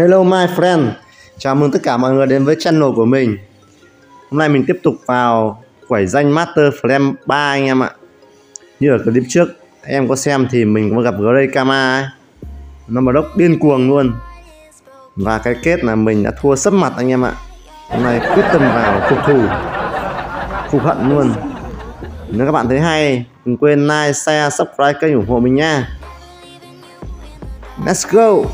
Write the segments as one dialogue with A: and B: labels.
A: Hello my friend, chào mừng tất cả mọi người đến với channel của mình. Hôm nay mình tiếp tục vào quẩy danh Master Flame 3 anh em ạ. Như ở clip trước em có xem thì mình có gặp Greykama ấy. Nó mà đốc điên cuồng luôn. Và cái kết là mình đã thua sấp mặt anh em ạ. Hôm nay quyết tâm vào phục thù, phục hận luôn. Nếu các bạn thấy hay, đừng quên like, share, subscribe kênh ủng hộ mình nha. Let's go.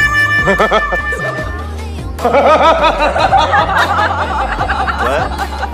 B: What?